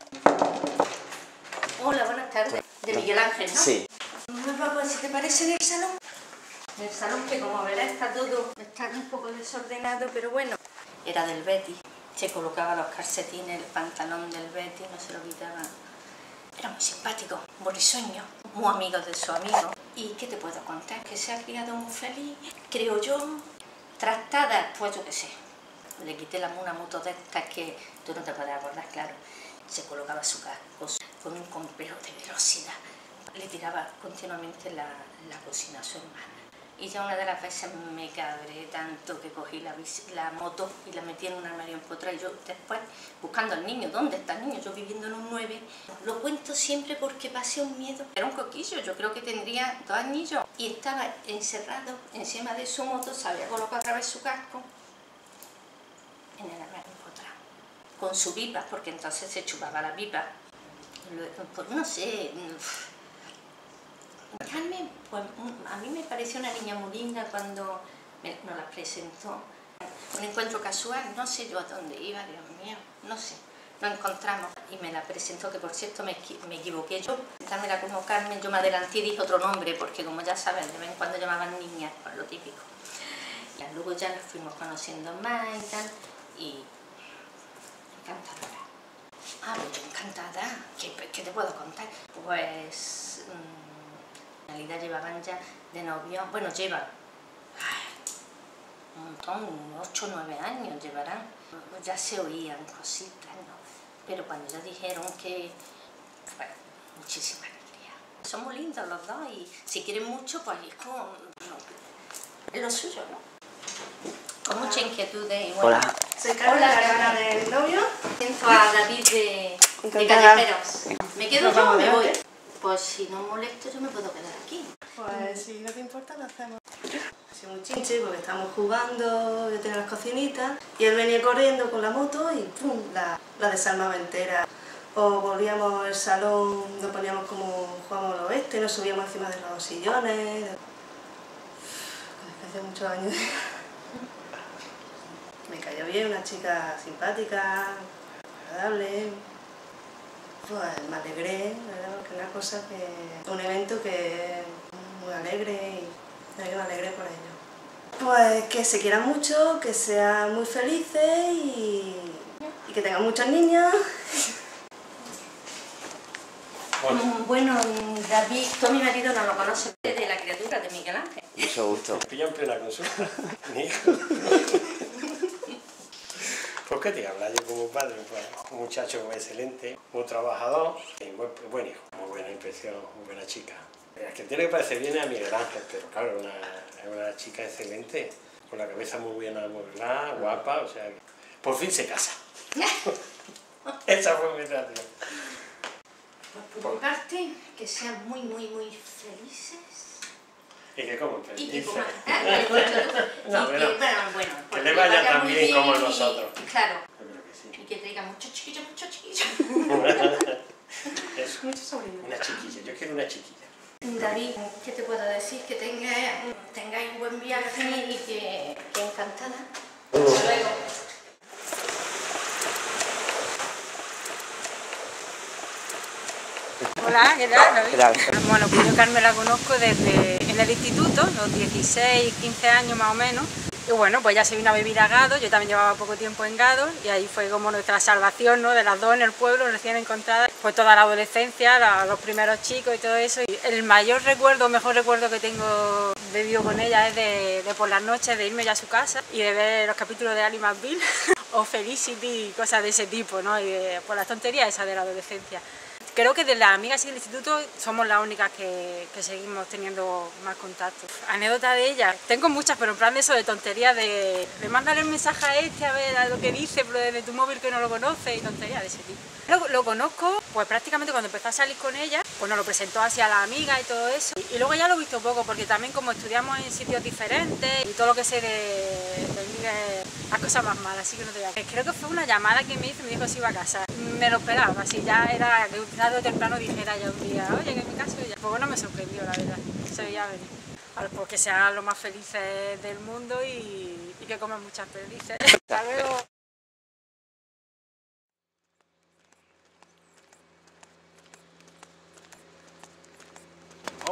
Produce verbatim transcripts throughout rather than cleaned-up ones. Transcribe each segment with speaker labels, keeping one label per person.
Speaker 1: Hola, buenas tardes. De Miguel Ángel, ¿no?
Speaker 2: Sí.
Speaker 1: Pues, si te parece, en el salón. En el salón, que como verás está todo, está un poco desordenado, pero bueno. Era del Betis. Se colocaba los calcetines, el pantalón del Betis, no se lo quitaba. Era muy simpático, muy risueño, muy amigo de su amigo. ¿Y qué te puedo contar? Que se ha criado muy feliz, creo yo. Trastada, pues yo qué sé. Le quité la, una moto de estas que tú no te puedes acordar, claro. Se colocaba su casco con un complejo de velocidad. Le tiraba continuamente la, la cocina a su hermana. Y ya una de las veces me cabré tanto que cogí la, la moto y la metí en un armario empotrado. Y yo después, buscando al niño, ¿dónde está el niño? Yo viviendo en un nueve. Lo cuento siempre porque pasé un miedo. Era un coquillo, yo creo que tendría dos añillos. Y estaba encerrado encima de su moto, se había colocado otra vez su casco en el armario empotrado. Con su pipa, porque entonces se chupaba la pipa. Pues no sé... Carmen, pues a mí me pareció una niña muy linda cuando me, nos la presentó. Un encuentro casual, no sé yo a dónde iba, Dios mío, no sé. Nos encontramos y me la presentó, que por cierto me, me equivoqué yo. Dármela como Carmen, yo me adelanté y dije otro nombre, porque como ya saben, de vez en cuando llamaban niñas, por lo típico. Y luego ya nos fuimos conociendo más y tal, y encantadora. Ah, pues yo encantada, ¿qué, qué te puedo contar? Pues... Mmm, en realidad llevaban ya de novio, bueno, llevan ay, un montón, ocho o nueve años llevarán. Ya se oían cositas, ¿no? Pero cuando ya dijeron que, bueno, muchísima alegría. Son muy lindos los dos y si quieren mucho, pues es como, no, es lo suyo, ¿no? Con mucha inquietud y bueno.
Speaker 2: Hola.
Speaker 1: Soy Carmen, la hermana del novio. Siento a David de, de Callejeros. ¿Me quedo yo o me voy? Pues si no molesto yo me puedo quedar aquí.
Speaker 3: Pues si no te importa lo hacemos. Ha sido muy chinche porque estábamos jugando, yo tenía las cocinitas y él venía corriendo con la moto y pum, la, la desarmaba entera. O volvíamos al salón, nos poníamos como jugábamos al oeste, nos subíamos encima de los sillones. Hace muchos años. Me cayó bien, una chica simpática, agradable. Pues me alegré, ¿verdad? Porque es una cosa que... un evento que es muy alegre y me alegré por ello. Pues que se quieran mucho, que sean muy felices y, y que tengan muchos niños.
Speaker 1: Bueno, David, tú mi marido no lo conoces, de la criatura de Miguel Ángel.
Speaker 2: Mucho gusto.
Speaker 4: Me pilla en plena consulta, mi hijo. Pues qué te habla yo como padre, pues un muchacho muy excelente, muy trabajador y muy buen hijo, muy buena impresión, muy buena chica. El que tiene que parecer bien es a Miguel Ángel, pero claro, una, es una chica excelente, con la cabeza muy bien amueblada, guapa, o sea, que por fin se casa. Esa fue mi reacción.
Speaker 1: Pues por mi parte, que sean muy, muy, muy felices.
Speaker 4: Y que como felices.
Speaker 1: Y que coman. No,
Speaker 4: bueno,
Speaker 1: bueno,
Speaker 4: que le vaya tan bien como a nosotros.
Speaker 1: Claro.
Speaker 4: Yo creo que sí.
Speaker 1: Y que traiga muchos chiquillos, muchos chiquillos.
Speaker 4: Eso.
Speaker 3: Muchos sobrinos.
Speaker 4: Una chiquilla, yo quiero una chiquilla.
Speaker 1: David, ¿qué te puedo decir? Que tengáis, tengáis un buen viaje y que, que encantada. Hasta luego.
Speaker 5: Hola, ¿qué tal?
Speaker 2: ¿Qué tal?
Speaker 5: Bueno, pues yo Carmen la conozco desde en el instituto, los dieciséis, quince años más o menos. Y bueno, pues ya se vino a vivir a Gado, yo también llevaba poco tiempo en Gado y ahí fue como nuestra salvación, ¿no? De las dos en el pueblo, recién encontradas. Fue toda la adolescencia, la, los primeros chicos y todo eso. Y el mayor recuerdo, mejor recuerdo que tengo vivido con ella es de, de por las noches, de irme ya a su casa y de ver los capítulos de Ali McBeal o Felicity y cosas de ese tipo, ¿no? Y de, por las tonterías esas de la adolescencia. Creo que de las amigas y del instituto somos las únicas que, que seguimos teniendo más contacto. Anécdota de ella, tengo muchas, pero en plan de eso, de tonterías, de, de mandarle un mensaje a este a ver a lo que dice, pero desde tu móvil que no lo conoce y tonterías de ese tipo. Lo, lo conozco, pues prácticamente cuando empecé a salir con ella, pues nos lo presentó así a la amiga y todo eso. Y, y luego ya lo he visto poco, porque también como estudiamos en sitios diferentes y todo lo que sé de, de Miguel, las cosas más malas, así que no te voy a... Creo que fue una llamada que me hizo y me dijo que se iba a casar. Me lo esperaba, así ya era que tarde o temprano dijera ya un día, oye, que en mi caso ya. Pues no me sorprendió, la verdad, se veía venir. Porque sean los más felices del mundo y, y que comen muchas perdices. Hasta luego.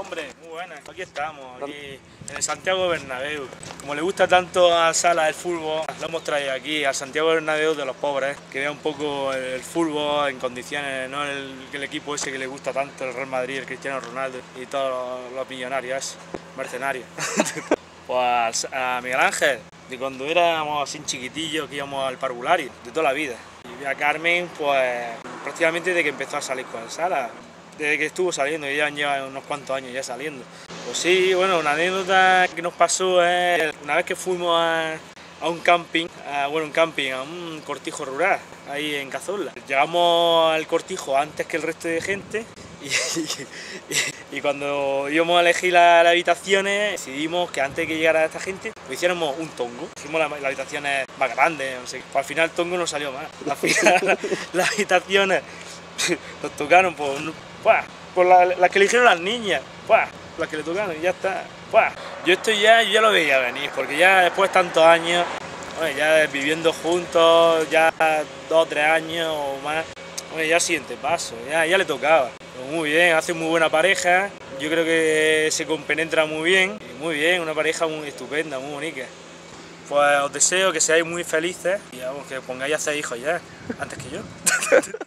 Speaker 2: hombre, muy buenas. Aquí estamos, aquí en el Santiago Bernabéu. Como le gusta tanto a Sala el fútbol, lo hemos traído aquí al Santiago Bernabéu de los pobres, que vea un poco el fútbol en condiciones, no el, el equipo ese que le gusta tanto, el Real Madrid, el Cristiano Ronaldo y todos los, los millonarios, mercenarios. Pues a Miguel Ángel, de cuando éramos así chiquitillos, que íbamos al parvulario, de toda la vida. Y a Carmen, pues prácticamente desde que empezó a salir con el Sala. Desde que estuvo saliendo, ya lleva unos cuantos años ya saliendo. Pues sí, bueno, una anécdota que nos pasó es una vez que fuimos a, a un camping, a, bueno, un camping, a un cortijo rural, ahí en Cazorla. Llegamos al cortijo antes que el resto de gente y, y, y cuando íbamos a elegir las la habitaciones, decidimos que antes de que llegara esta gente, pues hiciéramos un tongo. Hicimos las la habitaciones más grandes, no sé. Pues al final el tongo no salió más. Al final las la habitaciones nos tocaron por... Pues, por las la que eligieron las niñas, pues, las que le tocaron y ya está. Pues, yo estoy ya, yo ya lo veía venir, porque ya después de tantos años, bueno, ya viviendo juntos, ya dos o tres años o más, bueno, ya el siguiente paso, ya, ya le tocaba. Pues muy bien, hace muy buena pareja, yo creo que se compenetra muy bien, y muy bien, una pareja muy estupenda, muy bonita. Pues os deseo que seáis muy felices y vamos, que pongáis a hacer hijos ya, antes que yo.